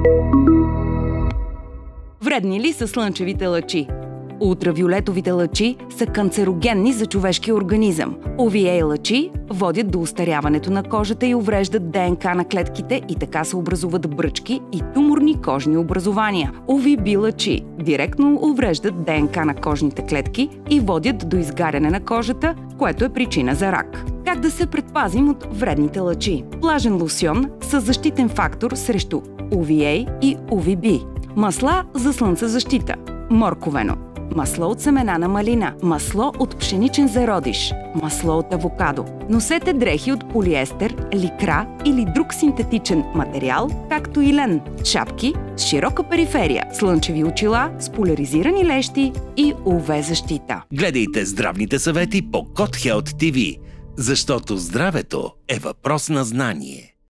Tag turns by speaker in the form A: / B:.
A: Вредни ли са слънчевите лъчи? Ултравиолетовите лъчи са канцерогенни за човешкия организъм. UVA лъчи водят до остаряването на кожата и увреждат ДНК на клетките и така се образуват бръчки и туморни кожни образования. UVB лъчи директно увреждат ДНК на кожните клетки и водят до изгаряне на кожата, което е причина за рак. Как да се предпазим от вредните лъчи? Влажен лосьон с защитен фактор срещу UVA и UVB. Масла за слънцезащита. Морковено. Масло от семена на малина, масло от пшеничен зародиш, масло от авокадо. Носете дрехи от полиестер, ликра или друг синтетичен материал, както и лен, шапки с широка периферия, слънчеви очила с поляризирани лещи и UV защита.
B: Гледайте здравните съвети по Kod Health TV, защото здравето е въпрос на знание.